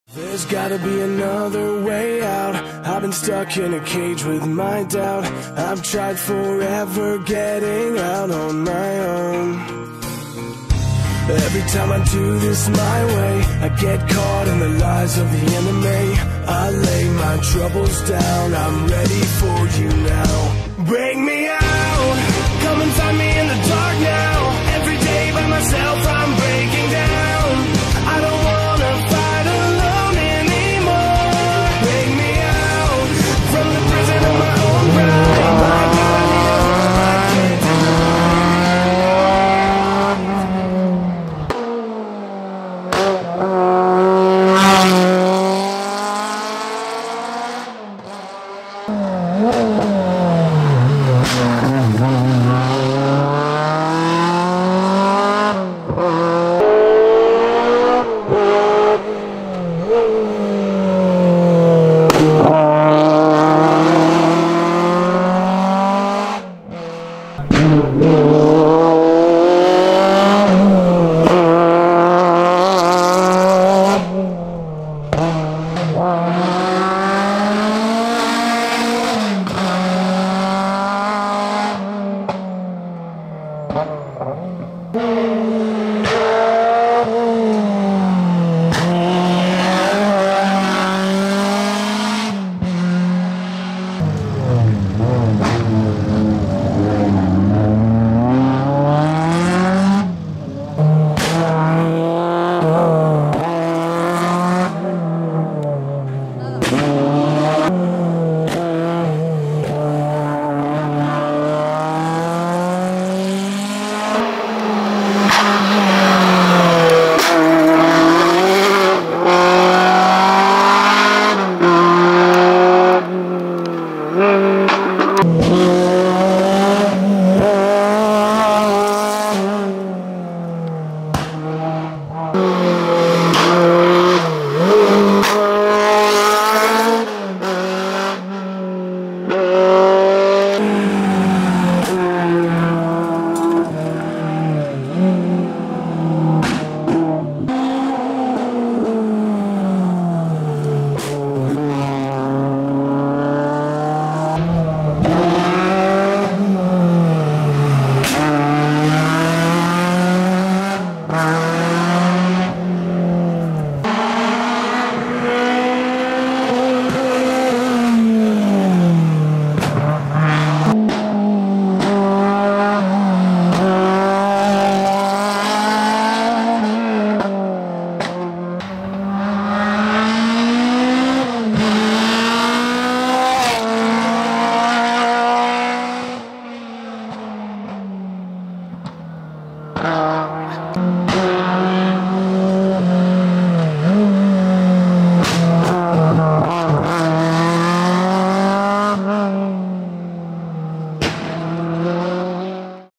There's gotta be another way out. I've been stuck in a cage with my doubt. I've tried forever getting out on my own. Every time I do this my way, I get caught in the lies of the enemy. I lay my troubles down, I'm ready for you now. Bring me out.